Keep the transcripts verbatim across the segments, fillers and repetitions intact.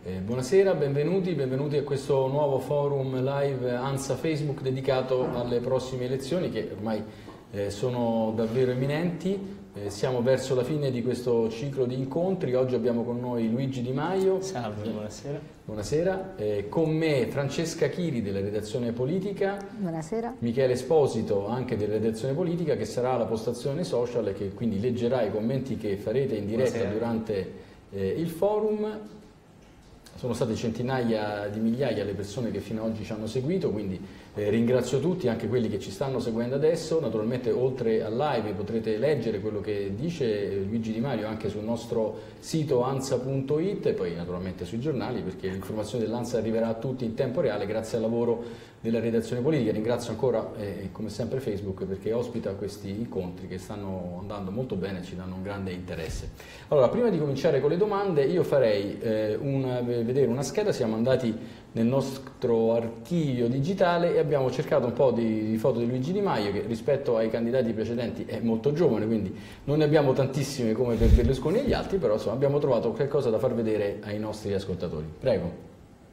Eh, buonasera, benvenuti, benvenuti a questo nuovo forum live ANSA Facebook dedicato alle prossime elezioni che ormai eh, sono davvero imminenti. Eh, siamo verso la fine di questo ciclo di incontri. Oggi abbiamo con noi Luigi Di Maio. Salve, buonasera. Buonasera. Eh, con me Francesca Chiri della redazione politica. Buonasera. Michele Esposito anche della redazione politica, che sarà la postazione social e che quindi leggerà i commenti che farete in diretta buonasera. Durante eh, il forum. Sono state centinaia di migliaia le persone che fino ad oggi ci hanno seguito, quindi eh, ringrazio tutti, anche quelli che ci stanno seguendo adesso. Naturalmente oltre al live potrete leggere quello che dice Luigi Di Maio anche sul nostro sito ansa punto it e poi naturalmente sui giornali, perché l'informazione dell'ANSA arriverà a tutti in tempo reale grazie al lavoro della redazione politica. Ringrazio ancora eh, come sempre Facebook perché ospita questi incontri che stanno andando molto bene e ci danno un grande interesse. Allora, prima di cominciare con le domande io farei eh, una, vedere una scheda. Siamo andati nel nostro archivio digitale e abbiamo cercato un po' di, di foto di Luigi Di Maio, che rispetto ai candidati precedenti è molto giovane, quindi non ne abbiamo tantissime come per Berlusconi e gli altri, però insomma, abbiamo trovato qualcosa da far vedere ai nostri ascoltatori. Prego.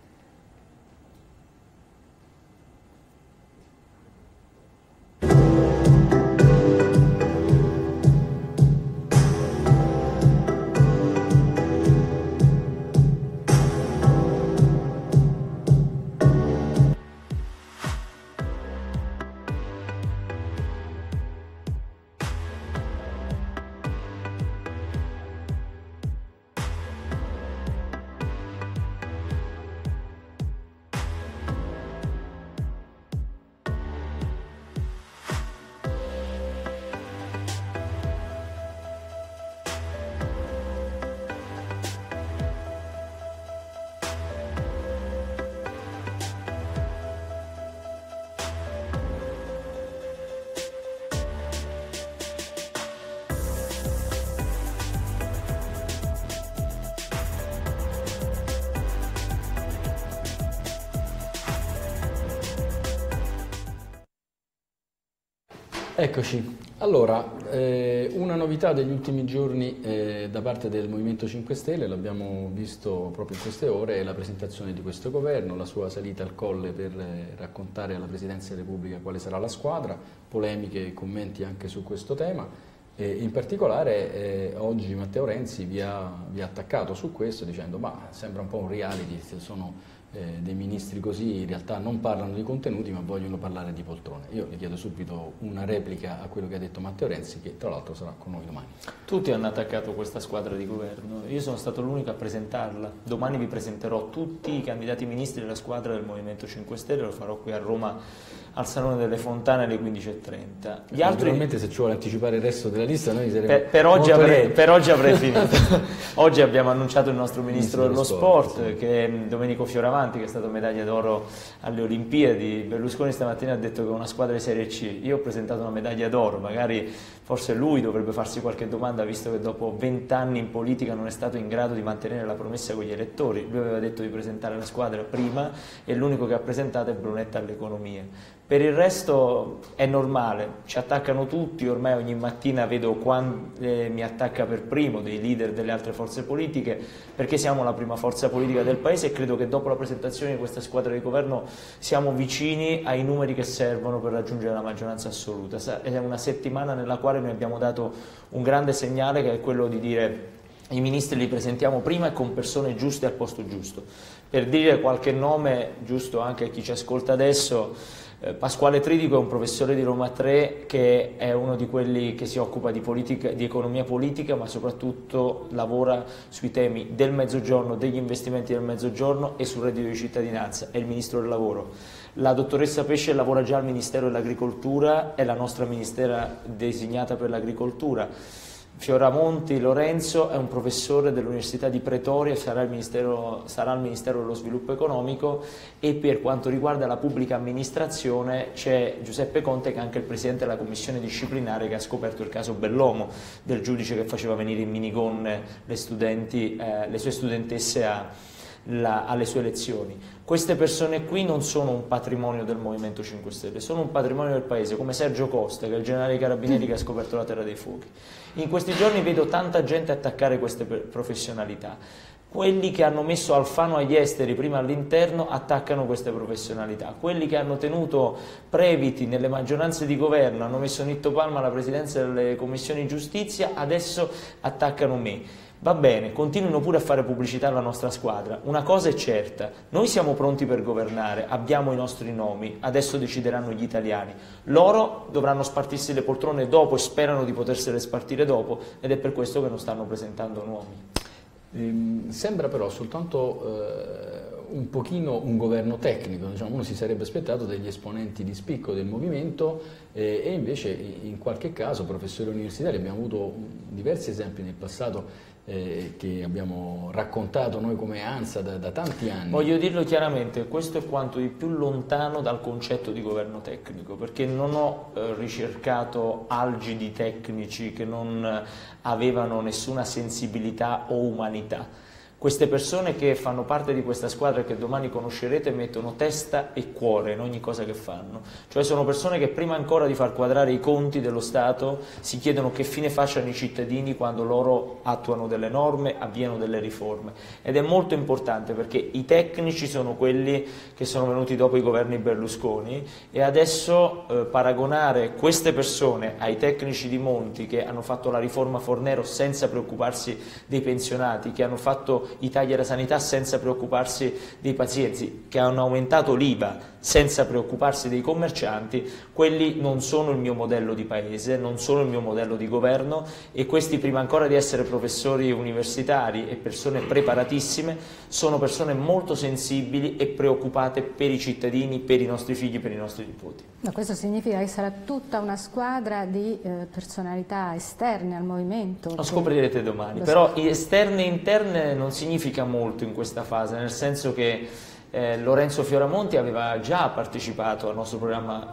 Eccoci, allora eh, una novità degli ultimi giorni eh, da parte del Movimento cinque Stelle, l'abbiamo visto proprio in queste ore, è la presentazione di questo governo, la sua salita al colle per eh, raccontare alla Presidenza della Repubblica quale sarà la squadra, polemiche e commenti anche su questo tema. E in particolare eh, oggi Matteo Renzi vi ha, vi ha attaccato su questo dicendo ma sembra un po' un reality, sono Eh, dei ministri così in realtà non parlano di contenuti ma vogliono parlare di poltrone. Io le chiedo subito una replica a quello che ha detto Matteo Renzi, che tra l'altro sarà con noi domani. Tutti hanno attaccato questa squadra di governo, io sono stato l'unico a presentarla. Domani vi presenterò tutti i candidati ministri della squadra del Movimento cinque Stelle, lo farò qui a Roma al Salone delle Fontane alle quindici e trenta. Gli altri... Naturalmente se ci vuole anticipare il resto della lista noi saremo per, per, oggi avrei, per oggi avrei finito. Oggi abbiamo annunciato il nostro Ministro dello Sport, sport sì. che è Domenico Fioravanti, che è stato medaglia d'oro alle Olimpiadi. Berlusconi stamattina ha detto che è una squadra di Serie C. Io ho presentato una medaglia d'oro, magari forse lui dovrebbe farsi qualche domanda, visto che dopo vent'anni in politica non è stato in grado di mantenere la promessa con gli elettori. Lui aveva detto di presentare la squadra prima e l'unico che ha presentato è Brunetta all'economia. Per il resto è normale, ci attaccano tutti, ormai ogni mattina vedo quando eh, mi attacca per primo dei leader delle altre forze politiche, perché siamo la prima forza politica del Paese e credo che dopo la presentazione di questa squadra di governo siamo vicini ai numeri che servono per raggiungere la maggioranza assoluta. È una settimana nella quale noi abbiamo dato un grande segnale, che è quello di dire i ministri li presentiamo prima e con persone giuste al posto giusto. Per dire qualche nome, giusto anche a chi ci ascolta adesso, Pasquale Tridico è un professore di Roma tre che è uno di quelli che si occupa di, politica, di economia politica, ma soprattutto lavora sui temi del mezzogiorno, degli investimenti del mezzogiorno e sul reddito di cittadinanza, è il ministro del lavoro. La dottoressa Pesce lavora già al Ministero dell'Agricoltura, è la nostra ministera designata per l'agricoltura. Fioramonti Lorenzo è un professore dell'Università di Pretoria e sarà, il Ministero, sarà al Ministero dello Sviluppo Economico, e per quanto riguarda la pubblica amministrazione c'è Giuseppe Conte, che è anche il Presidente della Commissione disciplinare che ha scoperto il caso Bellomo, del giudice che faceva venire in minigonne le, studenti, eh, le sue studentesse a, la, alle sue lezioni. Queste persone qui non sono un patrimonio del Movimento cinque Stelle, sono un patrimonio del Paese, come Sergio Costa, che è il generale dei Carabinieri che ha scoperto la Terra dei Fuochi. In questi giorni vedo tanta gente attaccare queste professionalità. Quelli che hanno messo Alfano agli esteri, prima all'interno, attaccano queste professionalità. Quelli che hanno tenuto Previti nelle maggioranze di governo, hanno messo Nitto Palma alla presidenza delle commissioni giustizia, adesso attaccano me. Va bene, continuino pure a fare pubblicità alla nostra squadra. Una cosa è certa, noi siamo pronti per governare, abbiamo i nostri nomi, adesso decideranno gli italiani. Loro dovranno spartirsi le poltrone dopo e sperano di potersele spartire dopo, ed è per questo che non stanno presentando nomi. Ehm, sembra però soltanto eh, un pochino un governo tecnico, diciamo, uno si sarebbe aspettato degli esponenti di spicco del movimento eh, e invece in qualche caso professori universitari, abbiamo avuto diversi esempi nel passato eh, che abbiamo raccontato noi come ANSA da, da tanti anni. Voglio dirlo chiaramente, questo è quanto di più lontano dal concetto di governo tecnico, perché non ho eh, ricercato algidi tecnici che non avevano nessuna sensibilità o umanità. Queste persone che fanno parte di questa squadra e che domani conoscerete mettono testa e cuore in ogni cosa che fanno. Cioè sono persone che prima ancora di far quadrare i conti dello Stato si chiedono che fine facciano i cittadini quando loro attuano delle norme, avviano delle riforme. Ed è molto importante perché i tecnici sono quelli che sono venuti dopo i governi Berlusconi e adesso eh, paragonare queste persone ai tecnici di Monti che hanno fatto la riforma Fornero senza preoccuparsi dei pensionati, che hanno fatto i tagli alla sanità senza preoccuparsi dei pazienti, che hanno aumentato l'I V A senza preoccuparsi dei commercianti, quelli non sono il mio modello di paese, non sono il mio modello di governo e questi prima ancora di essere professori universitari e persone preparatissime sono persone molto sensibili e preoccupate per i cittadini, per i nostri figli, per i nostri nipoti. No, questo significa che sarà tutta una squadra di eh, personalità esterne al movimento. Lo scoprirete domani, però esterne e interne non significa molto in questa fase, nel senso che eh, Lorenzo Fioramonti aveva già partecipato al nostro programma,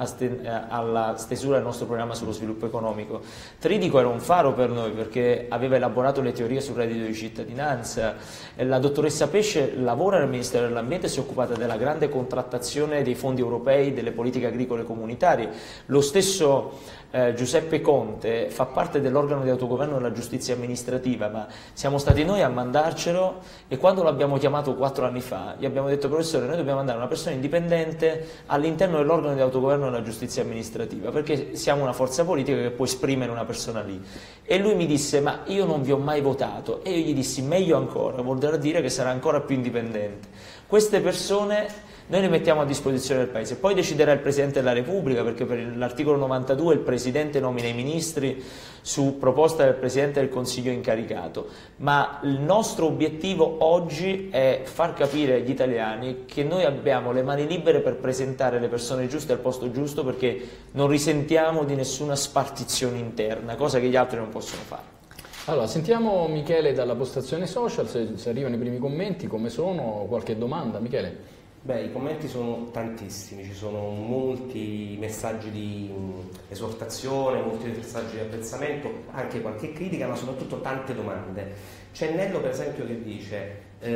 alla stesura del nostro programma sullo sviluppo economico. Tridico era un faro per noi perché aveva elaborato le teorie sul reddito di cittadinanza. La dottoressa Pesce lavora nel Ministero dell'Ambiente e si è occupata della grande contrattazione dei fondi europei, delle politiche agricole comunitarie. Lo stesso Eh, Giuseppe Conte fa parte dell'organo di autogoverno della giustizia amministrativa, ma siamo stati noi a mandarcelo e quando l'abbiamo chiamato quattro anni fa gli abbiamo detto: professore, noi dobbiamo mandare una persona indipendente all'interno dell'organo di autogoverno della giustizia amministrativa perché siamo una forza politica che può esprimere una persona lì. E lui mi disse: ma io non vi ho mai votato. E io gli dissi: meglio ancora, vuol dire che sarà ancora più indipendente. Queste persone noi le mettiamo a disposizione del Paese, poi deciderà il Presidente della Repubblica, perché per l'articolo novantadue il Presidente nomina i ministri su proposta del Presidente del Consiglio incaricato, ma il nostro obiettivo oggi è far capire agli italiani che noi abbiamo le mani libere per presentare le persone giuste al posto giusto, perché non risentiamo di nessuna spartizione interna, cosa che gli altri non possono fare. Allora, sentiamo Michele dalla postazione social, se, se arrivano i primi commenti, come sono, qualche domanda, Michele? Beh, i commenti sono tantissimi, ci sono molti messaggi di esortazione, molti messaggi di apprezzamento, anche qualche critica, ma soprattutto tante domande. C'è Nello per esempio che dice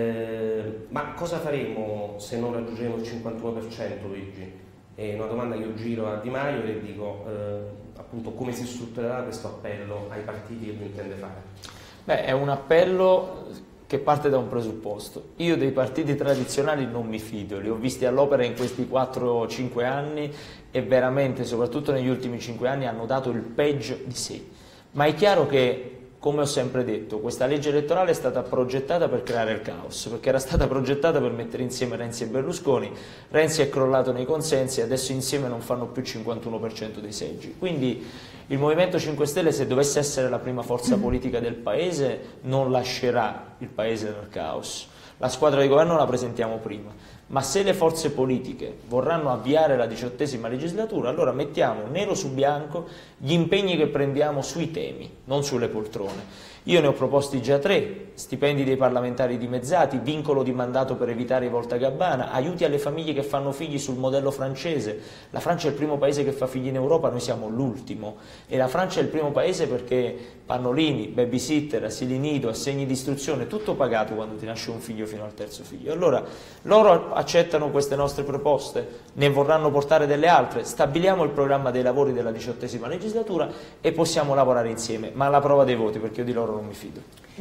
eh, ma cosa faremo se non raggiungeremo il cinquantuno per cento, Luigi? È una domanda che io giro a Di Maio e dico eh, appunto come si strutturerà questo appello ai partiti che lui intende fare. Beh, è un appello che parte da un presupposto. Io dei partiti tradizionali non mi fido, li ho visti all'opera in questi quattro o cinque anni e veramente, soprattutto negli ultimi cinque anni, hanno dato il peggio di sé. Ma è chiaro che, come ho sempre detto, questa legge elettorale è stata progettata per creare il caos, perché era stata progettata per mettere insieme Renzi e Berlusconi. Renzi è crollato nei consensi e adesso insieme non fanno più il cinquantuno per cento dei seggi. Quindi il Movimento cinque Stelle, se dovesse essere la prima forza politica del Paese, non lascerà il Paese nel caos. La squadra di governo la presentiamo prima, ma se le forze politiche vorranno avviare la diciottesima legislatura, allora mettiamo nero su bianco gli impegni che prendiamo sui temi, non sulle poltrone. Io ne ho proposti già tre: stipendi dei parlamentari dimezzati, vincolo di mandato per evitare i voltagabbana, aiuti alle famiglie che fanno figli sul modello francese. La Francia è il primo paese che fa figli in Europa, noi siamo l'ultimo, e la Francia è il primo paese perché pannolini, babysitter, asili nido, assegni di istruzione, tutto pagato quando ti nasce un figlio fino al terzo figlio. Allora loro accettano queste nostre proposte, ne vorranno portare delle altre, stabiliamo il programma dei lavori della diciottesima legislatura e possiamo lavorare insieme, ma alla prova dei voti, perché io di loro loro non mi fido.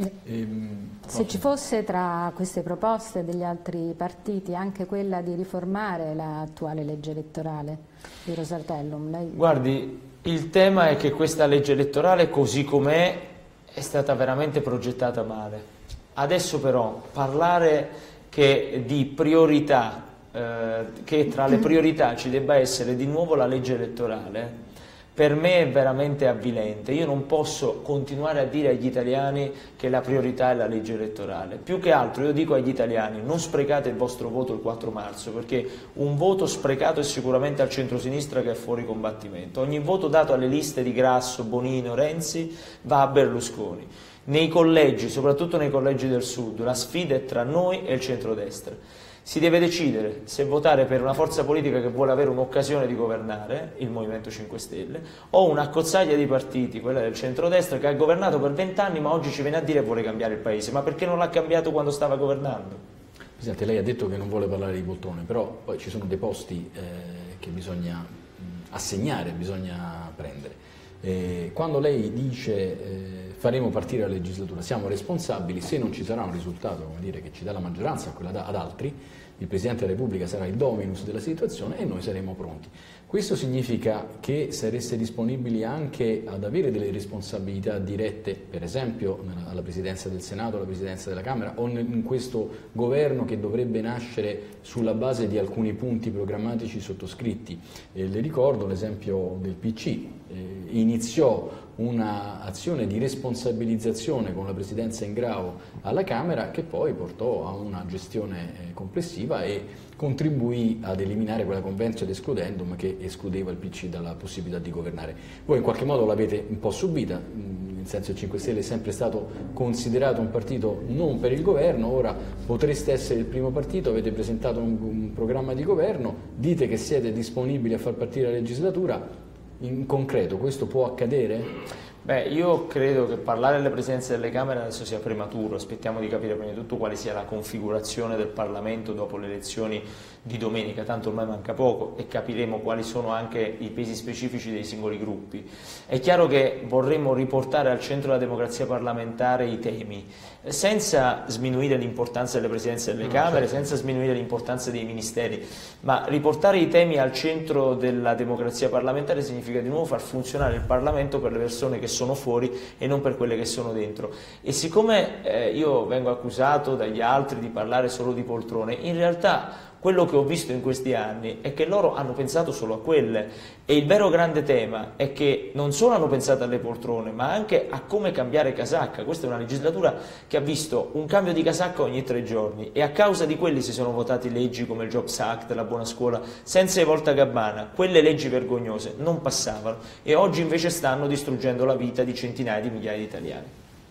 Ehm, Se ci fosse tra queste proposte degli altri partiti anche quella di riformare l'attuale legge elettorale di Rosatellum, lei... Guardi, il tema è che questa legge elettorale così com'è è stata veramente progettata male. Adesso però parlare che di priorità, eh, che tra le priorità ci debba essere di nuovo la legge elettorale, per me è veramente avvilente. Io non posso continuare a dire agli italiani che la priorità è la legge elettorale. Più che altro io dico agli italiani: non sprecate il vostro voto il quattro marzo, perché un voto sprecato è sicuramente al centrosinistra che è fuori combattimento. Ogni voto dato alle liste di Grasso, Bonino, Renzi va a Berlusconi. Nei collegi, soprattutto nei collegi del sud, la sfida è tra noi e il centrodestra. Si deve decidere se votare per una forza politica che vuole avere un'occasione di governare, il Movimento cinque Stelle, o una cozzaglia di partiti, quella del centrodestra, che ha governato per vent'anni ma oggi ci viene a dire che vuole cambiare il paese. Ma perché non l'ha cambiato quando stava governando? Presidente, lei ha detto che non vuole parlare di poltrone, però poi ci sono dei posti eh, che bisogna mh, assegnare, bisogna prendere. Eh, quando lei dice eh, faremo partire la legislatura, siamo responsabili, se non ci sarà un risultato, come dire, che ci dà la maggioranza, quella da, ad altri, il Presidente della Repubblica sarà il dominus della situazione e noi saremo pronti. Questo significa che sareste disponibili anche ad avere delle responsabilità dirette, per esempio alla Presidenza del Senato, alla Presidenza della Camera, o in questo governo che dovrebbe nascere sulla base di alcuni punti programmatici sottoscritti. Eh, le ricordo l'esempio del P C, eh, iniziò un'azione di responsabilizzazione con la Presidenza in grao alla Camera che poi portò a una gestione eh, complessiva e contribuì ad eliminare quella conventio ad excludendum che escludeva il P C dalla possibilità di governare. Voi in qualche modo l'avete un po' subita, nel senso che il cinque Stelle è sempre stato considerato un partito non per il governo, ora potreste essere il primo partito, avete presentato un, un programma di governo, dite che siete disponibili a far partire la legislatura. In concreto questo può accadere? Beh, io credo che parlare delle presidenze delle Camere adesso sia prematuro, aspettiamo di capire prima di tutto quale sia la configurazione del Parlamento dopo le elezioni di domenica, tanto ormai manca poco e capiremo quali sono anche i pesi specifici dei singoli gruppi. È chiaro che vorremmo riportare al centro della democrazia parlamentare i temi, senza sminuire l'importanza delle presidenze delle Camere, senza sminuire l'importanza dei ministeri, ma riportare i temi al centro della democrazia parlamentare significa di nuovo far funzionare il Parlamento per le persone che sono fuori e non per quelle che sono dentro. E siccome eh, io vengo accusato dagli altri di parlare solo di poltrone, in realtà quello che ho visto in questi anni è che loro hanno pensato solo a quelle e il vero grande tema è che non solo hanno pensato alle poltrone ma anche a come cambiare casacca. Questa è una legislatura che ha visto un cambio di casacca ogni tre giorni e a causa di quelli si sono votati leggi come il Jobs Act, la buona scuola, senza i voltagabbana. Quelle leggi vergognose non passavano e oggi invece stanno distruggendo la vita di centinaia di migliaia di italiani.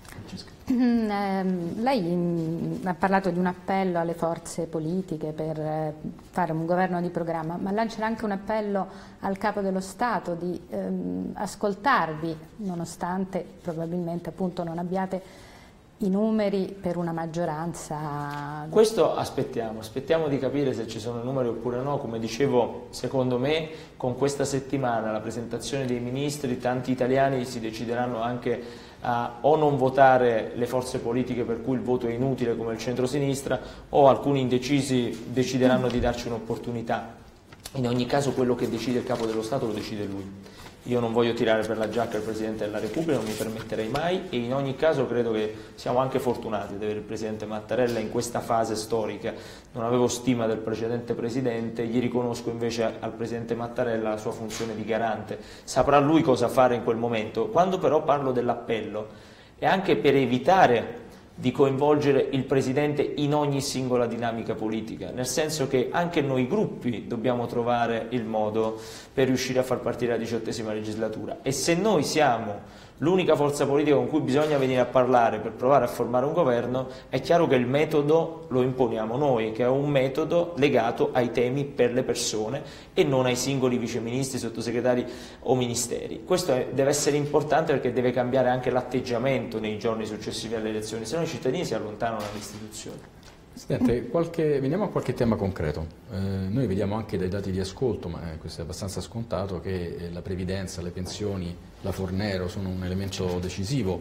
Mm, eh, lei mm, ha parlato di un appello alle forze politiche per eh, fare un governo di programma, ma lancerà anche un appello al Capo dello Stato di ehm, ascoltarvi, nonostante probabilmente appunto non abbiate i numeri per una maggioranza. Questo aspettiamo, aspettiamo di capire se ci sono numeri oppure no. Come dicevo, secondo me con questa settimana, la presentazione dei ministri, tanti italiani si decideranno anche a o non votare le forze politiche per cui il voto è inutile come il centro-sinistra, o alcuni indecisi decideranno di darci un'opportunità. In ogni caso quello che decide il Capo dello Stato lo decide lui. Io non voglio tirare per la giacca il Presidente della Repubblica, non mi permetterei mai, e in ogni caso credo che siamo anche fortunati ad avere il Presidente Mattarella in questa fase storica. Non avevo stima del precedente Presidente, gli riconosco invece al Presidente Mattarella la sua funzione di garante. Saprà lui cosa fare in quel momento. Quando però parlo dell'appello è anche per evitare di coinvolgere il Presidente in ogni singola dinamica politica, nel senso che anche noi gruppi dobbiamo trovare il modo per riuscire a far partire la diciottesima legislatura e se noi siamo l'unica forza politica con cui bisogna venire a parlare per provare a formare un governo, è chiaro che il metodo lo imponiamo noi, che è un metodo legato ai temi per le persone e non ai singoli viceministri, sottosegretari o ministeri. Questo è, deve essere importante perché deve cambiare anche l'atteggiamento nei giorni successivi alle elezioni, se no i cittadini si allontanano dalle istituzioni. Presidente, qualche, veniamo a qualche tema concreto. Eh, noi vediamo anche dai dati di ascolto, ma eh, questo è abbastanza scontato, che eh, la previdenza, le pensioni, la Fornero sono un elemento decisivo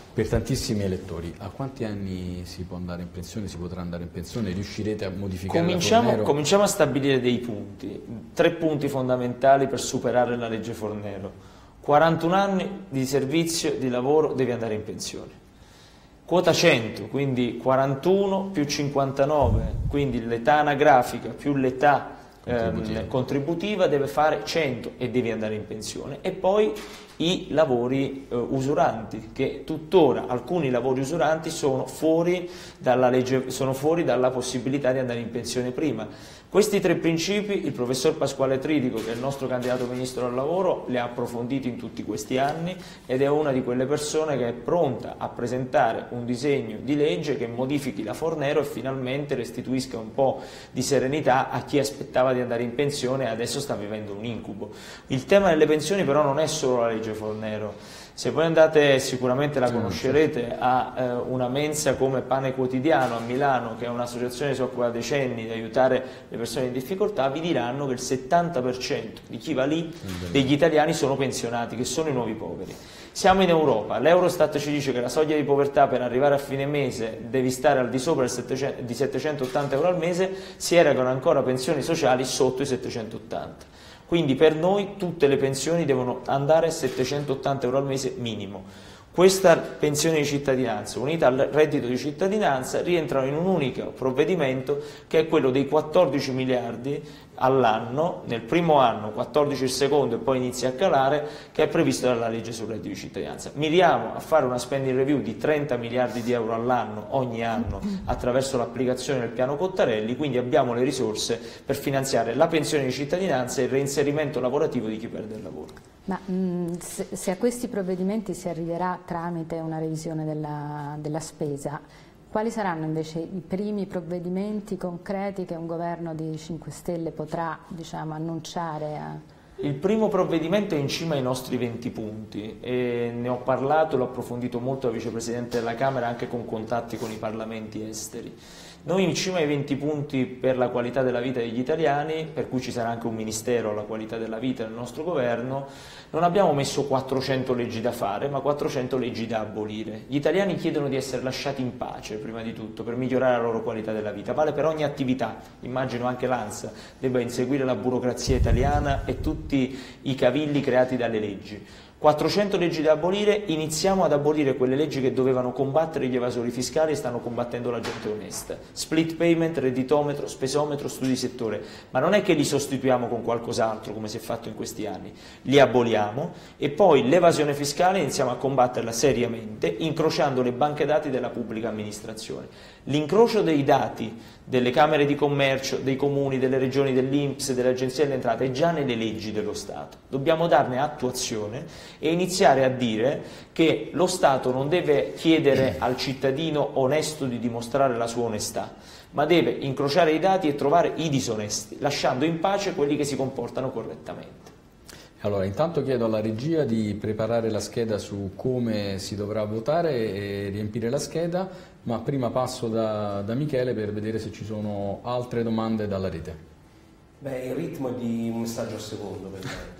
Per tantissimi elettori, a quanti anni si può andare in pensione, si potrà andare in pensione? Riuscirete a modificare cominciamo, la Fornero? Cominciamo a stabilire dei punti, tre punti fondamentali per superare la legge Fornero. quarantuno anni di servizio, di lavoro, devi andare in pensione. Quota cento, quindi quarantuno più cinquantanove, quindi l'età anagrafica più l'età contributiva. Ehm, contributiva deve fare cento e devi andare in pensione. E poi i lavori eh, usuranti, che tuttora alcuni lavori usuranti sono fuori dalla legge, sono fuori dalla possibilità di andare in pensione prima. Questi tre principi il professor Pasquale Tridico, che è il nostro candidato ministro al lavoro, li ha approfonditi in tutti questi anni ed è una di quelle persone che è pronta a presentare un disegno di legge che modifichi la Fornero e finalmente restituisca un po' di serenità a chi aspettava di andare in pensione e adesso sta vivendo un incubo. Il tema delle pensioni però non è solo la legge Fornero. Se voi andate, sicuramente la conoscerete, a eh, una mensa come Pane Quotidiano a Milano, che è un'associazione che si occupa da decenni di aiutare le persone in difficoltà, vi diranno che il settanta per cento di chi va lì, degli italiani, sono pensionati, che sono i nuovi poveri. Siamo in Europa, l'Eurostat ci dice che la soglia di povertà per arrivare a fine mese devi stare al di sopra di settecentottanta euro al mese, si erogano ancora pensioni sociali sotto i settecentottanta. Quindi per noi tutte le pensioni devono andare a settecentottanta euro al mese minimo. Questa pensione di cittadinanza unita al reddito di cittadinanza rientrano in un unico provvedimento che è quello dei quattordici miliardi all'anno, nel primo anno, quattordici il secondo e poi inizia a calare, che è previsto dalla legge sul reddito di cittadinanza. Miriamo a fare una spending review di trenta miliardi di euro all'anno ogni anno attraverso l'applicazione del piano Cottarelli, quindi abbiamo le risorse per finanziare la pensione di cittadinanza e il reinserimento lavorativo di chi perde il lavoro. Ma mh, se, se a questi provvedimenti si arriverà tramite una revisione della, della spesa, quali saranno invece i primi provvedimenti concreti che un governo di cinque Stelle potrà, diciamo, annunciare? A... Il primo provvedimento è in cima ai nostri venti punti e ne ho parlato, l'ho approfondito molto da vicepresidente della Camera anche con contatti con i parlamenti esteri. Noi in cima ai venti punti per la qualità della vita degli italiani, per cui ci sarà anche un ministero alla qualità della vita del nostro governo, non abbiamo messo quattrocento leggi da fare, ma quattrocento leggi da abolire. Gli italiani chiedono di essere lasciati in pace, prima di tutto, per migliorare la loro qualità della vita. Vale per ogni attività, immagino anche l'ANSA debba inseguire la burocrazia italiana e tutti i cavilli creati dalle leggi. quattrocento leggi da abolire, iniziamo ad abolire quelle leggi che dovevano combattere gli evasori fiscali e stanno combattendo la gente onesta. Split payment, redditometro, spesometro, studi di settore, ma non è che li sostituiamo con qualcos'altro come si è fatto in questi anni, li aboliamo e poi l'evasione fiscale iniziamo a combatterla seriamente incrociando le banche dati della pubblica amministrazione. L'incrocio dei dati delle camere di commercio, dei comuni, delle regioni, dell'I N P S, dell'Agenzia delle Entrate è già nelle leggi dello Stato. Dobbiamo darne attuazione e iniziare a dire che lo Stato non deve chiedere al cittadino onesto di dimostrare la sua onestà, ma deve incrociare i dati e trovare i disonesti, lasciando in pace quelli che si comportano correttamente. Allora, intanto chiedo alla regia di preparare la scheda su come si dovrà votare e riempire la scheda, ma prima passo da, da Michele per vedere se ci sono altre domande dalla rete. Beh, il ritmo è di un messaggio al secondo,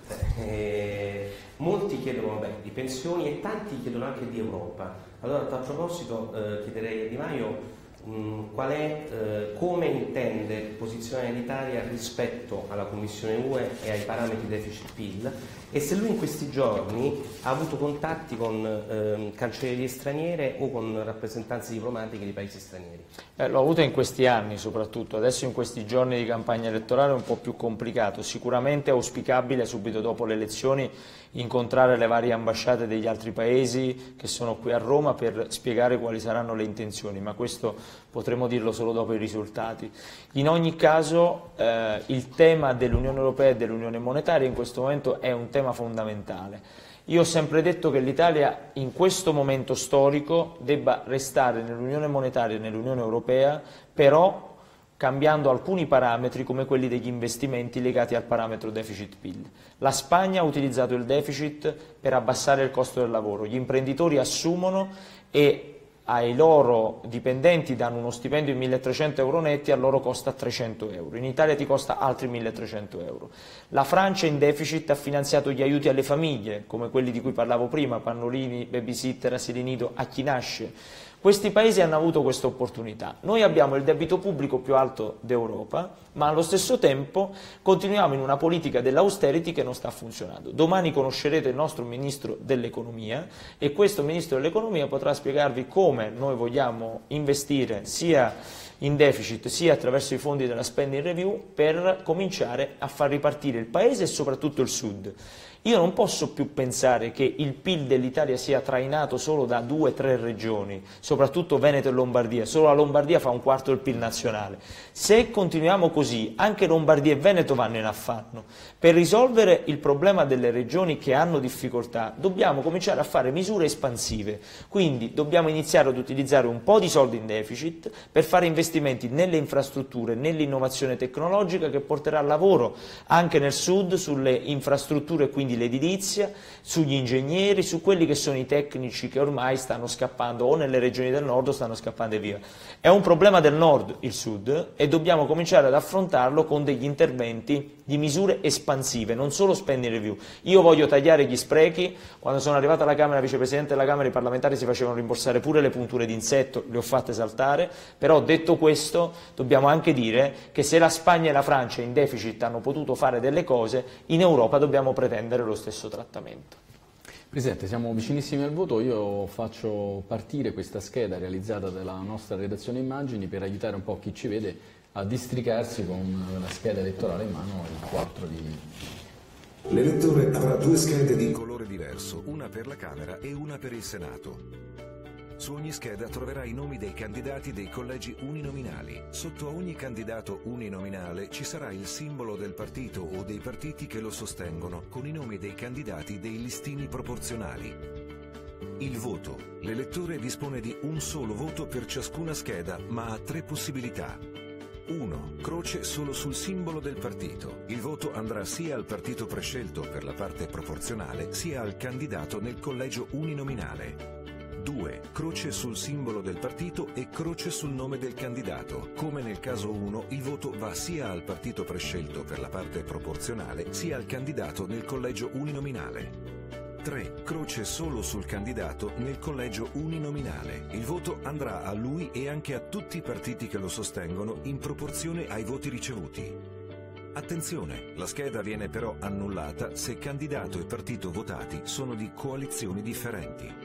eh, molti chiedono vabbè, di pensioni e tanti chiedono anche di Europa. Allora, a tal proposito, eh, chiederei a Di Maio mh, qual è, eh, come intende posizionare l'Italia rispetto alla Commissione U E e ai parametri deficit-P I L e se lui in questi giorni ha avuto contatti con eh, cancellerie straniere o con rappresentanze diplomatiche di paesi stranieri. Eh, l'ho avuto in questi anni soprattutto, adesso in questi giorni di campagna elettorale è un po' più complicato, sicuramente è auspicabile subito dopo le elezioni incontrare le varie ambasciate degli altri paesi che sono qui a Roma per spiegare quali saranno le intenzioni, ma questo potremo dirlo solo dopo i risultati. In ogni caso eh, il tema dell'Unione Europea e dell'Unione Monetaria in questo momento è un tema fondamentale. Io ho sempre detto che l'Italia in questo momento storico debba restare nell'Unione Monetaria e nell'Unione Europea, però cambiando alcuni parametri come quelli degli investimenti legati al parametro deficit-P I L. La Spagna ha utilizzato il deficit per abbassare il costo del lavoro, gli imprenditori assumono e ai loro dipendenti danno uno stipendio di milletrecento euro netti, a loro costa trecento euro. In Italia ti costa altri milletrecento euro. La Francia in deficit ha finanziato gli aiuti alle famiglie, come quelli di cui parlavo prima, pannolini, babysitter, asili nido, a chi nasce. Questi paesi hanno avuto questa opportunità. Noi abbiamo il debito pubblico più alto d'Europa, ma allo stesso tempo continuiamo in una politica dell'austerity che non sta funzionando. Domani conoscerete il nostro Ministro dell'Economia e questo Ministro dell'Economia potrà spiegarvi come noi vogliamo investire sia in deficit sia attraverso i fondi della spending review per cominciare a far ripartire il Paese e soprattutto il Sud. Io non posso più pensare che il P I L dell'Italia sia trainato solo da due o tre regioni, soprattutto Veneto e Lombardia. Solo la Lombardia fa un quarto del P I L nazionale. Se continuiamo così, anche Lombardia e Veneto vanno in affanno. Per risolvere il problema delle regioni che hanno difficoltà, dobbiamo cominciare a fare misure espansive. Quindi dobbiamo iniziare ad utilizzare un po' di soldi in deficit per fare investimenti nelle infrastrutture, nell'innovazione tecnologica che porterà lavoro anche nel Sud, sulle infrastrutture, quindi l'edilizia, sugli ingegneri, su quelli che sono i tecnici che ormai stanno scappando o nelle regioni del nord o stanno scappando via. È un problema del nord il Sud e dobbiamo cominciare ad affrontarlo con degli interventi di misure espansive, non solo spending review. Io voglio tagliare gli sprechi. Quando sono arrivato alla Camera, vicepresidente della Camera, i parlamentari si facevano rimborsare pure le punture d'insetto, le ho fatte saltare, però detto questo dobbiamo anche dire che se la Spagna e la Francia in deficit hanno potuto fare delle cose, in Europa dobbiamo pretendere lo stesso trattamento. Presidente, siamo vicinissimi al voto, io faccio partire questa scheda realizzata dalla nostra redazione immagini per aiutare un po' chi ci vede a districarsi con la scheda elettorale in mano il quattro di... L'elettore avrà due schede di colore diverso, una per la Camera e una per il Senato. Su ogni scheda troverà i nomi dei candidati dei collegi uninominali. Sotto a ogni candidato uninominale ci sarà il simbolo del partito o dei partiti che lo sostengono, con i nomi dei candidati dei listini proporzionali. Il voto. L'elettore dispone di un solo voto per ciascuna scheda, ma ha tre possibilità. uno. Croce solo sul simbolo del partito. Il voto andrà sia al partito prescelto per la parte proporzionale, sia al candidato nel collegio uninominale. due. Croce sul simbolo del partito e croce sul nome del candidato. Come nel caso uno, il voto va sia al partito prescelto per la parte proporzionale, sia al candidato nel collegio uninominale. tre. Croce solo sul candidato nel collegio uninominale. Il voto andrà a lui e anche a tutti i partiti che lo sostengono in proporzione ai voti ricevuti. Attenzione, la scheda viene però annullata se candidato e partito votati sono di coalizioni differenti.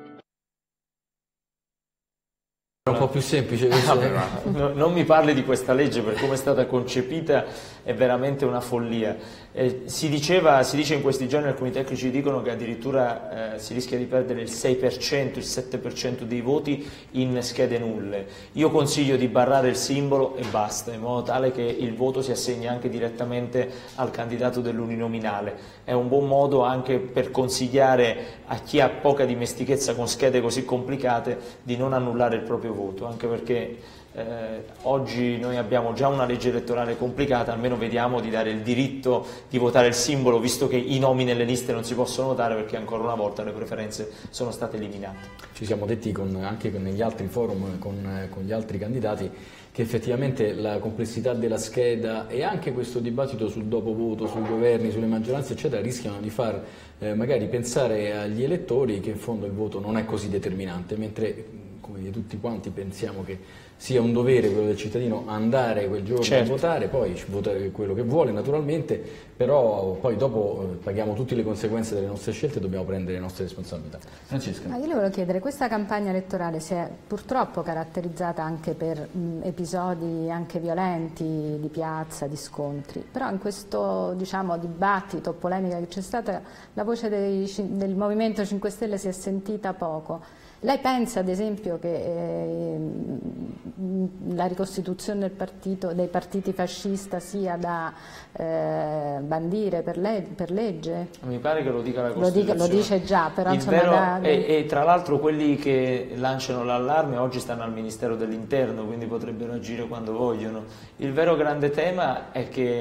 Un po' più semplice. No, non mi parli di questa legge, per come è stata concepita è veramente una follia. Eh, si, diceva, si dice in questi giorni, alcuni tecnici dicono che addirittura eh, si rischia di perdere il sei per cento, il sette per cento dei voti in schede nulle. Io consiglio di barrare il simbolo e basta, in modo tale che il voto si assegni anche direttamente al candidato dell'uninominale. È un buon modo anche per consigliare a chi ha poca dimestichezza con schede così complicate di non annullare il proprio voto, anche perché eh, oggi noi abbiamo già una legge elettorale complicata, almeno vediamo di dare il diritto di votare il simbolo, visto che i nomi nelle liste non si possono votare perché ancora una volta le preferenze sono state eliminate. Ci siamo detti con, anche negli altri forum con, con gli altri candidati che effettivamente la complessità della scheda e anche questo dibattito sul dopo voto, sui governi, sulle maggioranze eccetera rischiano di far eh, magari pensare agli elettori che in fondo il voto non è così determinante, mentre come dire, tutti quanti pensiamo che sia un dovere quello del cittadino andare quel giorno certo. a votare, poi votare quello che vuole naturalmente, però poi dopo paghiamo tutte le conseguenze delle nostre scelte e dobbiamo prendere le nostre responsabilità. Francesca. Ma io le volevo chiedere, questa campagna elettorale si è purtroppo caratterizzata anche per mh, episodi anche violenti di piazza, di scontri, però in questo diciamo, dibattito, polemica che c'è stata, la voce dei, del Movimento cinque Stelle si è sentita poco. Lei pensa ad esempio che eh, la ricostituzione del partito, dei partiti fascista sia da eh, bandire per, le, per legge? Mi pare che lo dica la Costituzione. Lo, dica, lo dice già, però Il insomma... vero, da... e, e tra l'altro quelli che lanciano l'allarme oggi stanno al Ministero dell'Interno, quindi potrebbero agire quando vogliono. Il vero grande tema è che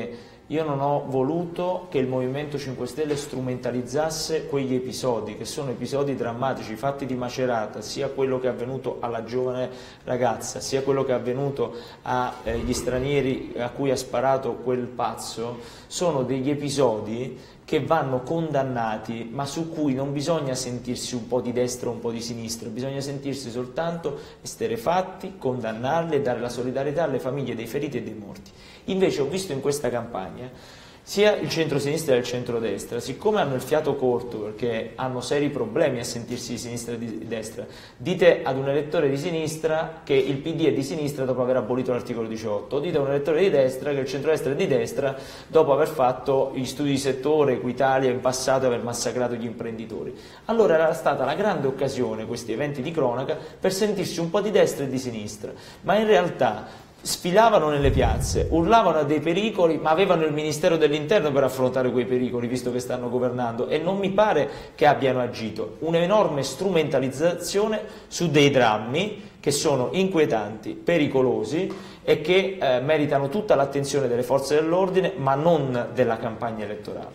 io non ho voluto che il Movimento cinque Stelle strumentalizzasse quegli episodi, che sono episodi drammatici, fatti di Macerata, sia quello che è avvenuto alla giovane ragazza, sia quello che è avvenuto agli stranieri a cui ha sparato quel pazzo, sono degli episodi che vanno condannati, ma su cui non bisogna sentirsi un po' di destra o un po' di sinistra, bisogna sentirsi soltanto esterrefatti, condannarli e dare la solidarietà alle famiglie dei feriti e dei morti. Invece ho visto in questa campagna sia il centro-sinistra che il centro-destra, siccome hanno il fiato corto perché hanno seri problemi a sentirsi di sinistra e di destra, dite ad un elettore di sinistra che il P D è di sinistra dopo aver abolito l'articolo diciotto, o dite a un elettore di destra che il centro-destra è di destra dopo aver fatto gli studi di settore, Equitalia in passato e aver massacrato gli imprenditori. Allora era stata la grande occasione, questi eventi di cronaca, per sentirsi un po' di destra e di sinistra, ma in realtà sfilavano nelle piazze, urlavano a dei pericoli, ma avevano il Ministero dell'Interno per affrontare quei pericoli, visto che stanno governando, e non mi pare che abbiano agito. Un'enorme strumentalizzazione su dei drammi che sono inquietanti, pericolosi e che eh, meritano tutta l'attenzione delle forze dell'ordine, ma non della campagna elettorale.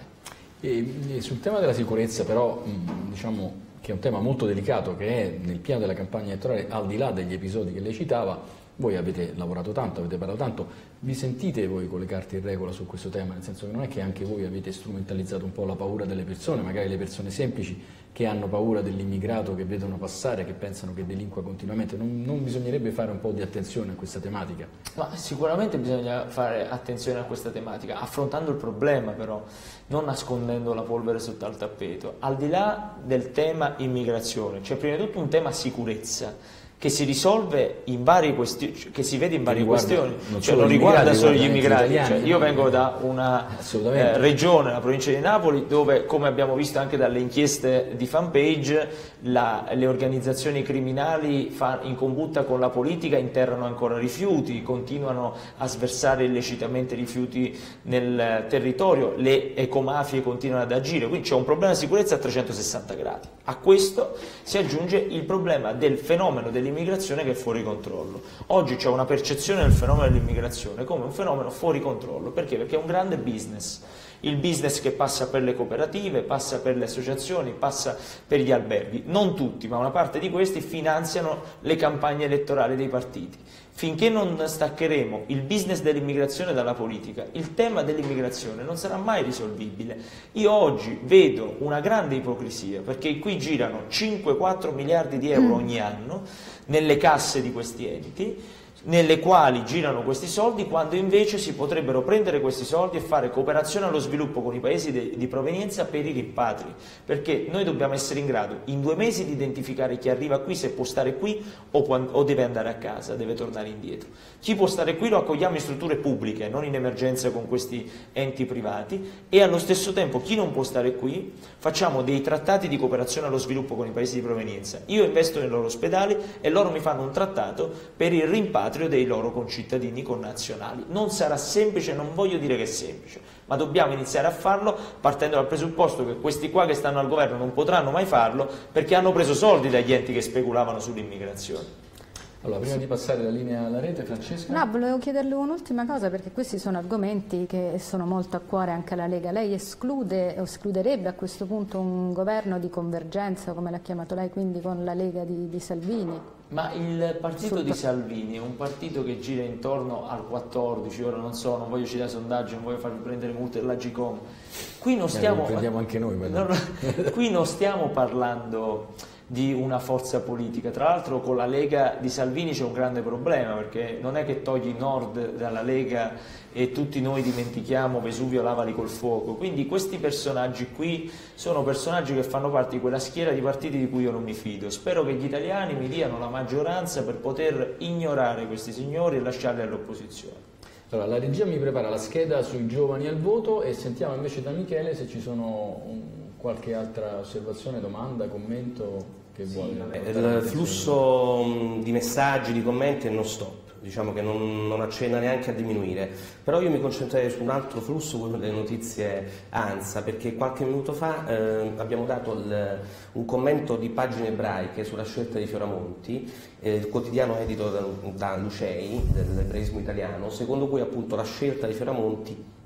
E, e sul tema della sicurezza però, mh, diciamo che è un tema molto delicato, che è nel piano della campagna elettorale, al di là degli episodi che lei citava. Voi avete lavorato tanto, avete parlato tanto, vi sentite voi con le carte in regola su questo tema? Nel senso che non è che anche voi avete strumentalizzato un po' la paura delle persone, magari le persone semplici che hanno paura dell'immigrato che vedono passare, che pensano che delinqua continuamente. Non, non bisognerebbe fare un po' di attenzione a questa tematica? Ma sicuramente bisogna fare attenzione a questa tematica, affrontando il problema però, non nascondendo la polvere sotto al tappeto. Al di là del tema immigrazione, c'è prima di tutto un tema sicurezza, che si risolve in varie questioni, che si vede in varie riguarda, questioni, non, cioè, non riguarda solo gli immigrati. Gli cioè, io vengo da una eh, regione, la provincia di Napoli, dove, come abbiamo visto anche dalle inchieste di Fanpage, la, le organizzazioni criminali fa, in combutta con la politica interrano ancora rifiuti, continuano a sversare illecitamente rifiuti nel territorio, le ecomafie continuano ad agire, quindi c'è un problema di sicurezza a trecentosessanta gradi. A questo si aggiunge il problema del fenomeno dell'immigrazione che è fuori controllo. Oggi c'è una percezione del fenomeno dell'immigrazione come un fenomeno fuori controllo. Perché? Perché è un grande business. Il business che passa per le cooperative, passa per le associazioni, passa per gli alberghi. Non tutti, ma una parte di questi finanziano le campagne elettorali dei partiti. Finché non staccheremo il business dell'immigrazione dalla politica, il tema dell'immigrazione non sarà mai risolvibile. Io oggi vedo una grande ipocrisia, perché qui girano cinque quattro miliardi di euro ogni anno nelle casse di questi enti, nelle quali girano questi soldi, quando invece si potrebbero prendere questi soldi e fare cooperazione allo sviluppo con i paesi de, di provenienza per i rimpatri, perché noi dobbiamo essere in grado in due mesi di identificare chi arriva qui, se può stare qui o, o deve andare a casa, deve tornare indietro. Chi può stare qui lo accogliamo in strutture pubbliche, non in emergenza con questi enti privati, e allo stesso tempo chi non può stare qui facciamo dei trattati di cooperazione allo sviluppo con i paesi di provenienza. Io investo nei loro ospedali e loro mi fanno un trattato per il rimpatrio dei loro concittadini connazionali. Non sarà semplice, non voglio dire che è semplice, ma dobbiamo iniziare a farlo partendo dal presupposto che questi qua che stanno al governo non potranno mai farlo perché hanno preso soldi dagli enti che speculavano sull'immigrazione. Allora, prima di passare la linea alla rete, Francesca? No, volevo chiederle un'ultima cosa, perché questi sono argomenti che sono molto a cuore anche alla Lega. Lei esclude o escluderebbe a questo punto un governo di convergenza, come l'ha chiamato lei, quindi con la Lega di, di Salvini? Ma il partito di Salvini è un partito che gira intorno al quattordici, ora non so, non voglio citare sondaggi, non voglio farvi prendere multe dell'Agicom. Qui non stiamo, eh, anche noi, non, qui non stiamo parlando di una forza politica. Tra l'altro con la Lega di Salvini c'è un grande problema, perché non è che togli Nord dalla Lega e tutti noi dimentichiamo Vesuvio lavali col fuoco. Quindi questi personaggi qui sono personaggi che fanno parte di quella schiera di partiti di cui io non mi fido. Spero che gli italiani mi diano la maggioranza per poter ignorare questi signori e lasciarli all'opposizione. Allora, la regia mi prepara la scheda sui giovani al voto e sentiamo invece da Michele se ci sono un, qualche altra osservazione, domanda, commento che sì, vuole. Vabbè, il flusso di messaggi, di commenti è non stop, diciamo che non, non accenna neanche a diminuire, però io mi concentrerei su un altro flusso, quello delle notizie ANSA, perché qualche minuto fa eh, abbiamo dato il, un commento di Pagine Ebraiche sulla scelta di Fioramonti, eh, il quotidiano edito da, da Lucei, dell'ebraismo italiano, secondo cui appunto la scelta di Fioramonti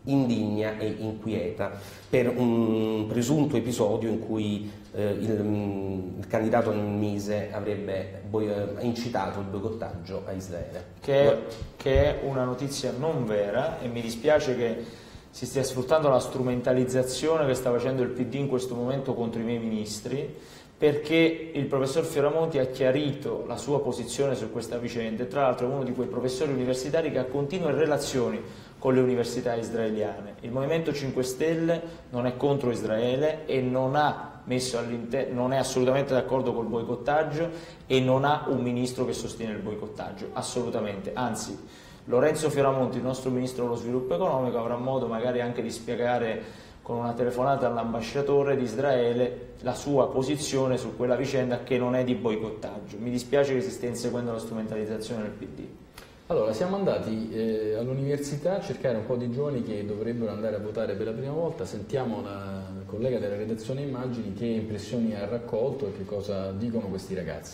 indigna e inquieta per un presunto episodio in cui eh, il, il candidato al Mise avrebbe incitato il boicottaggio a Israele. Che, che è una notizia non vera, e mi dispiace che si stia sfruttando la strumentalizzazione che sta facendo il P D in questo momento contro i miei ministri, perché il professor Fioramonti ha chiarito la sua posizione su questa vicenda, e tra l'altro è uno di quei professori universitari che ha continue relazioni con le università israeliane. Il Movimento cinque Stelle non è contro Israele e non ha messo all'interno, non è assolutamente d'accordo col boicottaggio e non ha un ministro che sostiene il boicottaggio, assolutamente, anzi Lorenzo Fioramonti, il nostro ministro dello sviluppo economico, avrà modo magari anche di spiegare con una telefonata all'ambasciatore di Israele la sua posizione su quella vicenda, che non è di boicottaggio. Mi dispiace che si stia inseguendo la strumentalizzazione del P D. Allora, siamo andati eh, all'università a cercare un po' di giovani che dovrebbero andare a votare per la prima volta. Sentiamo la collega della redazione Immagini che impressioni ha raccolto e che cosa dicono questi ragazzi.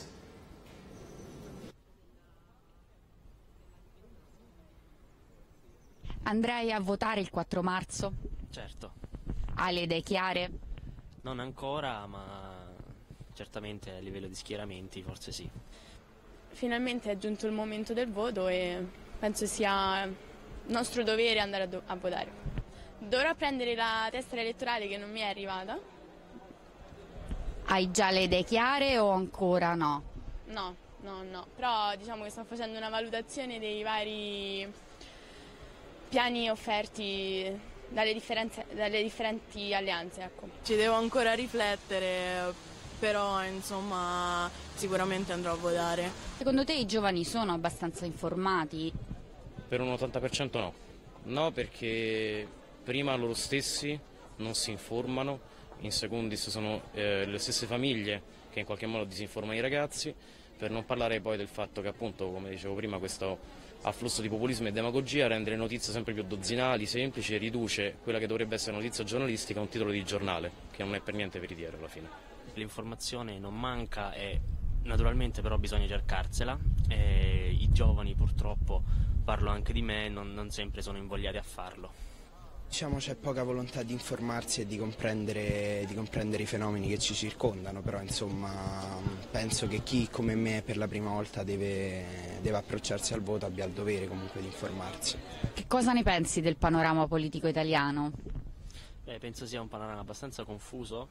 Andrei a votare il quattro marzo? Certo. Hai le idee chiare? Non ancora, ma certamente a livello di schieramenti forse sì. Finalmente è giunto il momento del voto e penso sia nostro dovere andare a, do- a votare. Dovrò prendere la tessera elettorale che non mi è arrivata. Hai già le idee chiare o ancora no? No, no, no. Però diciamo che sto facendo una valutazione dei vari piani offerti dalle, dalle differenti alleanze. Ecco. Ci devo ancora riflettere, però insomma sicuramente andrò a votare. Secondo te i giovani sono abbastanza informati? Per un ottanta per cento no. No, perché prima loro stessi non si informano, in secondis sono eh, le stesse famiglie che in qualche modo disinformano i ragazzi, per non parlare poi del fatto che appunto, come dicevo prima, questo afflusso di populismo e demagogia rende le notizie sempre più dozzinali, semplici, e riduce quella che dovrebbe essere una notizia giornalistica a un titolo di giornale, che non è per niente veritiero alla fine. L'informazione non manca e naturalmente però bisogna cercarsela, e i giovani purtroppo, parlo anche di me, non, non sempre sono invogliati a farlo. Diciamo c'è poca volontà di informarsi e di comprendere, di comprendere i fenomeni che ci circondano, però insomma penso che chi come me per la prima volta deve, deve approcciarsi al voto abbia il dovere comunque di informarsi. Che cosa ne pensi del panorama politico italiano? Beh, penso sia un panorama abbastanza confuso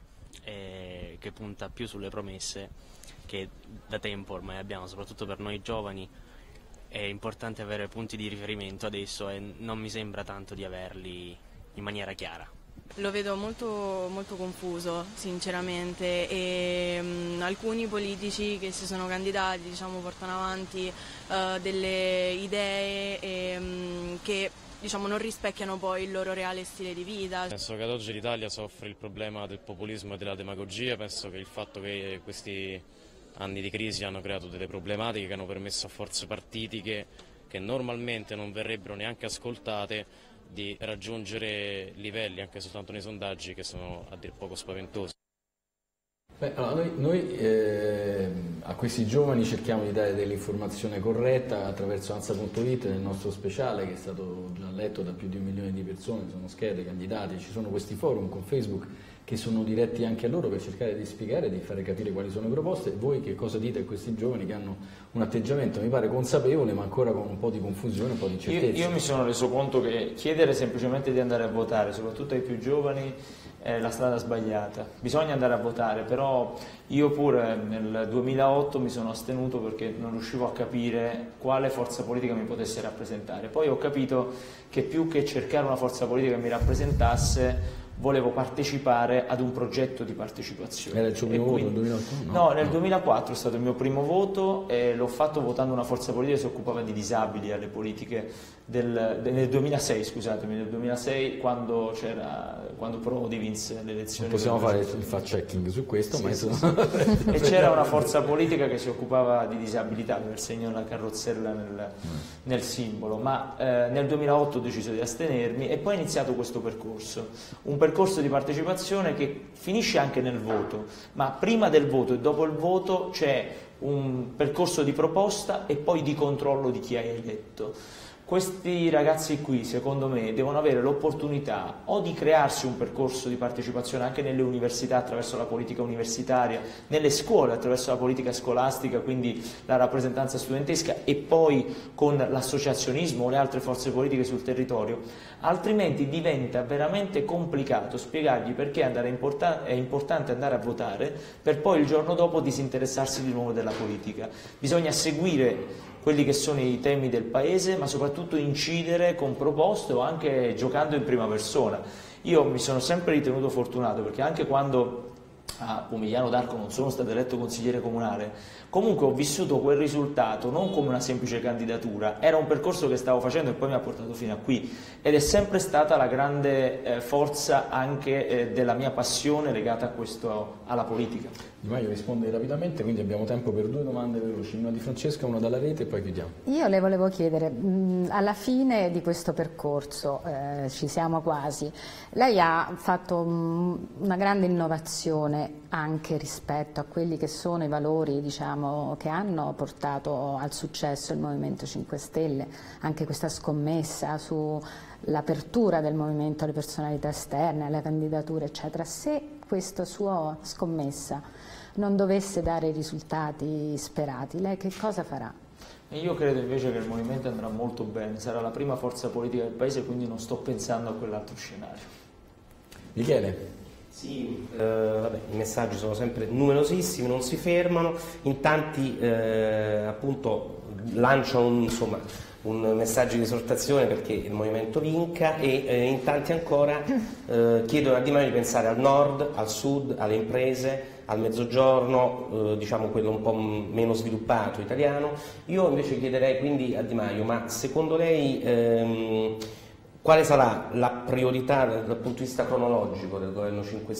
e che punta più sulle promesse che da tempo ormai abbiamo, soprattutto per noi giovani. È importante avere punti di riferimento adesso e non mi sembra tanto di averli in maniera chiara. Lo vedo molto, molto confuso sinceramente, e mh, alcuni politici che si sono candidati diciamo, portano avanti uh, delle idee e, mh, che diciamo, non rispecchiano poi il loro reale stile di vita. Penso che ad oggi l'Italia soffre il problema del populismo e della demagogia. Penso che il fatto che questi anni di crisi hanno creato delle problematiche che hanno permesso a forze partitiche che normalmente non verrebbero neanche ascoltate di raggiungere livelli, anche soltanto nei sondaggi, che sono a dir poco spaventosi. Beh, allora noi noi eh, a questi giovani cerchiamo di dare dell'informazione corretta attraverso Ansa punto it, nel nostro speciale che è stato già letto da più di un milione di persone, sono schede, candidati, ci sono questi forum con Facebook che sono diretti anche a loro per cercare di spiegare, di fare capire quali sono le proposte. Voi che cosa dite a questi giovani che hanno un atteggiamento, mi pare, consapevole, ma ancora con un po' di confusione, un po' di incertezza? Io, io mi sono reso conto che chiedere semplicemente di andare a votare, soprattutto ai più giovani, è la strada sbagliata. Bisogna andare a votare, però io pure nel duemilaotto mi sono astenuto perché non riuscivo a capire quale forza politica mi potesse rappresentare. Poi ho capito che più che cercare una forza politica che mi rappresentasse, volevo partecipare ad un progetto di partecipazione. Era il suo primo quindi, voto nel duemilaotto? No, no, nel duemilaquattro è stato il mio primo voto e l'ho fatto votando una forza politica che si occupava di disabili alle politiche del, nel duemilasei, scusatemi, nel duemilasei quando c'era quando Prodi vinse le elezioni. Non possiamo fare il fact checking su questo, sì, ma sì, sono... sì. E c'era una forza politica che si occupava di disabilità, aveva il segno della carrozzella nel, nel simbolo, ma eh, nel duemilaotto ho deciso di astenermi e poi è iniziato questo percorso, un percorso di partecipazione che finisce anche nel voto, ma prima del voto e dopo il voto c'è un percorso di proposta e poi di controllo di chi hai eletto. Questi ragazzi qui, secondo me, devono avere l'opportunità o di crearsi un percorso di partecipazione anche nelle università attraverso la politica universitaria, nelle scuole attraverso la politica scolastica, quindi la rappresentanza studentesca, e poi con l'associazionismo o le altre forze politiche sul territorio, altrimenti diventa veramente complicato spiegargli perché andare importa- è importante andare a votare per poi il giorno dopo disinteressarsi di nuovo della politica. Bisogna seguire quelli che sono i temi del paese, ma soprattutto incidere con proposte o anche giocando in prima persona. Io mi sono sempre ritenuto fortunato, perché anche quando a Pomigliano d'Arco non sono stato eletto consigliere comunale, comunque ho vissuto quel risultato non come una semplice candidatura, era un percorso che stavo facendo e poi mi ha portato fino a qui, ed è sempre stata la grande eh, forza anche eh, della mia passione legata a questo, alla politica. Di Maio risponde rapidamente, quindi abbiamo tempo per due domande veloci, una di Francesca, una dalla rete e poi chiudiamo. Io le volevo chiedere, mh, alla fine di questo percorso, eh, ci siamo quasi, lei ha fatto mh, una grande innovazione anche rispetto a quelli che sono i valori, diciamo, che hanno portato al successo il Movimento cinque Stelle, anche questa scommessa sull'apertura del movimento alle personalità esterne, alle candidature eccetera. Se questa sua scommessa non dovesse dare i risultati sperati, lei che cosa farà? Io credo invece che il Movimento andrà molto bene, sarà la prima forza politica del Paese, quindi non sto pensando a quell'altro scenario. Michele? Sì, eh, vabbè, i messaggi sono sempre numerosissimi, non si fermano, in tanti eh, appunto lanciano un, insomma, un messaggio di esortazione perché il Movimento vinca, e eh, in tanti ancora eh, chiedono a Di Maio di pensare al nord, al sud, alle imprese, al mezzogiorno, eh, diciamo quello un po' meno sviluppato italiano. Io invece chiederei quindi a Di Maio, ma secondo lei ehm, quale sarà la priorità dal punto di vista cronologico del governo cinque Stelle?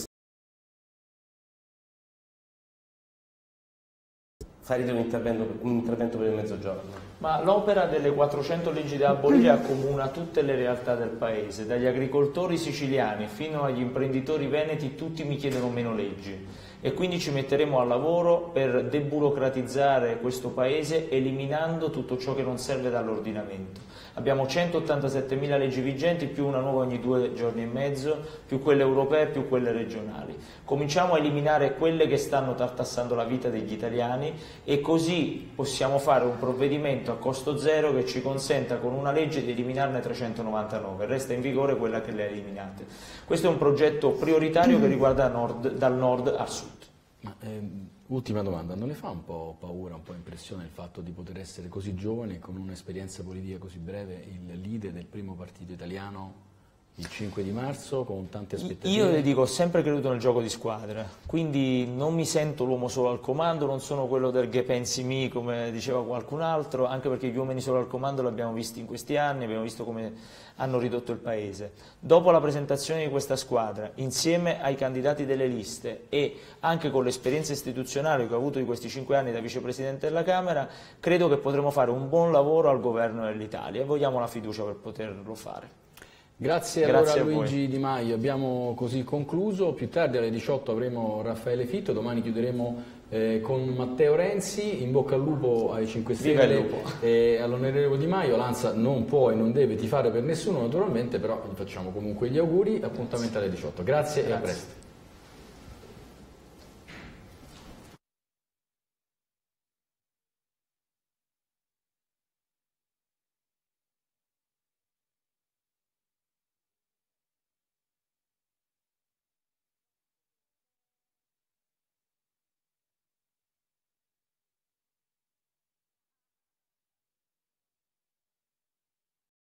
Farete un intervento, un intervento per il mezzogiorno? Ma l'opera delle quattrocento leggi da abolire accomuna tutte le realtà del paese, dagli agricoltori siciliani fino agli imprenditori veneti, tutti mi chiedono meno leggi, e quindi ci metteremo al lavoro per deburocratizzare questo paese eliminando tutto ciò che non serve dall'ordinamento. Abbiamo centottantasettemila leggi vigenti, più una nuova ogni due giorni e mezzo, più quelle europee, più quelle regionali. Cominciamo a eliminare quelle che stanno tartassando la vita degli italiani, e così possiamo fare un provvedimento a costo zero che ci consenta con una legge di eliminarne trecentonovantanove, resta in vigore quella che le ha eliminate. Questo è un progetto prioritario che riguarda nord, dal nord al sud. Ma, ehm, ultima domanda, non le fa un po' paura, un po' impressione il fatto di poter essere così giovane e con un'esperienza politica così breve il leader del primo partito italiano il cinque di marzo con tante aspettative? Io le dico, ho sempre creduto nel gioco di squadra, quindi non mi sento l'uomo solo al comando, non sono quello del che pensi mi, come diceva qualcun altro, anche perché gli uomini solo al comando l'abbiamo visti in questi anni, abbiamo visto come hanno ridotto il paese. Dopo la presentazione di questa squadra, insieme ai candidati delle liste e anche con l'esperienza istituzionale che ho avuto di questi cinque anni da vicepresidente della Camera, credo che potremo fare un buon lavoro al governo dell'Italia e vogliamo la fiducia per poterlo fare. Grazie, Grazie allora a Luigi Di Maio, abbiamo così concluso. Più tardi alle diciotto avremo Raffaele Fitto, domani chiuderemo eh, con Matteo Renzi. In bocca al lupo ai cinque Stelle e all'onorevole Di Maio. Lanza non può e non deve tifare per nessuno naturalmente, però gli facciamo comunque gli auguri. Appuntamento alle diciotto. Grazie, Grazie. E a presto.